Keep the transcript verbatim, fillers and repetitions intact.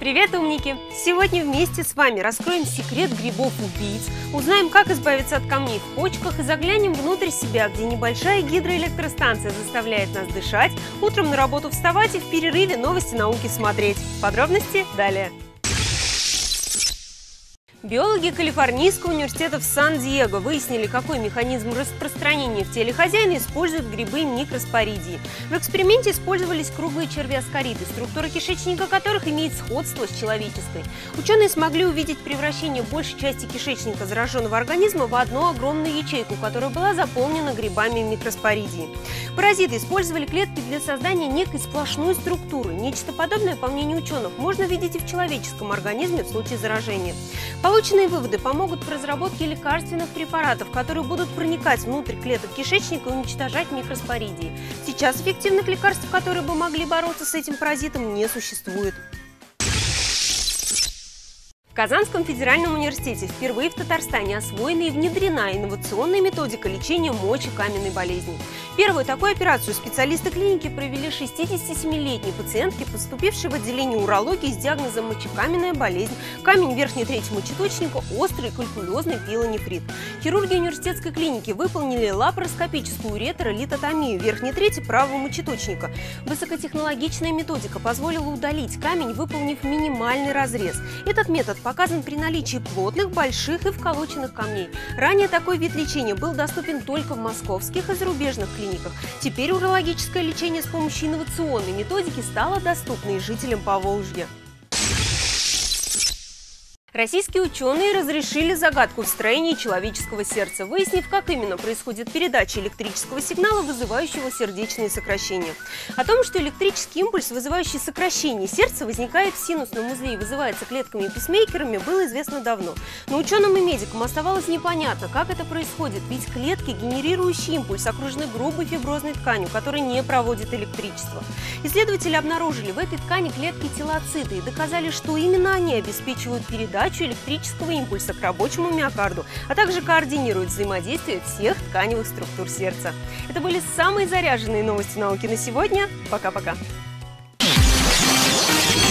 Привет, умники! Сегодня вместе с вами раскроем секрет грибов-убийц, узнаем, как избавиться от камней в почках и заглянем внутрь себя, где небольшая гидроэлектростанция заставляет нас дышать, утром на работу вставать и в перерыве новости науки смотреть. Подробности далее. Биологи Калифорнийского университета в Сан-Диего выяснили, какой механизм распространения в теле хозяина используют грибы микроспоридии. В эксперименте использовались круглые червеоскориды, структура кишечника которых имеет сходство с человеческой. Ученые смогли увидеть превращение большей части кишечника зараженного организма в одну огромную ячейку, которая была заполнена грибами микроспоридии. Паразиты использовали клетки для создания некой сплошной структуры. Нечто подобное, по мнению ученых, можно видеть и в человеческом организме в случае заражения. Полученные выводы помогут в разработке лекарственных препаратов, которые будут проникать внутрь клеток кишечника и уничтожать микроспоридии. Сейчас эффективных лекарств, которые бы могли бороться с этим паразитом, не существует. В Казанском федеральном университете впервые в Татарстане освоена и внедрена инновационная методика лечения мочекаменной болезни. Первую такую операцию специалисты клиники провели шестидесятисемилетней пациентке, поступившей в отделение урологии с диагнозом мочекаменная болезнь, камень верхней трети мочеточника, острый калькулезный пилонефрит. Хирурги университетской клиники выполнили лапароскопическую уретеролитотомию верхней трети правого мочеточника. Высокотехнологичная методика позволила удалить камень, выполнив минимальный разрез. Этот метод показан при наличии плотных, больших и вколоченных камней. Ранее такой вид лечения был доступен только в московских и зарубежных клиниках. Теперь урологическое лечение с помощью инновационной методики стало доступно и жителям Поволжья. Российские ученые разрешили загадку в строении человеческого сердца, выяснив, как именно происходит передача электрического сигнала, вызывающего сердечные сокращения. О том, что электрический импульс, вызывающий сокращение сердца, возникает в синусном узле и вызывается клетками-писмейкерами, было известно давно. Но ученым и медикам оставалось непонятно, как это происходит, ведь клетки, генерирующие импульс, окружены грубой фиброзной тканью, которая не проводит электричество. Исследователи обнаружили в этой ткани клетки телоциты и доказали, что именно они обеспечивают передачу электрического импульса к рабочему миокарду, а также координируют взаимодействие всех тканевых структур сердца. Это были самые заряженные новости науки на сегодня. Пока-пока!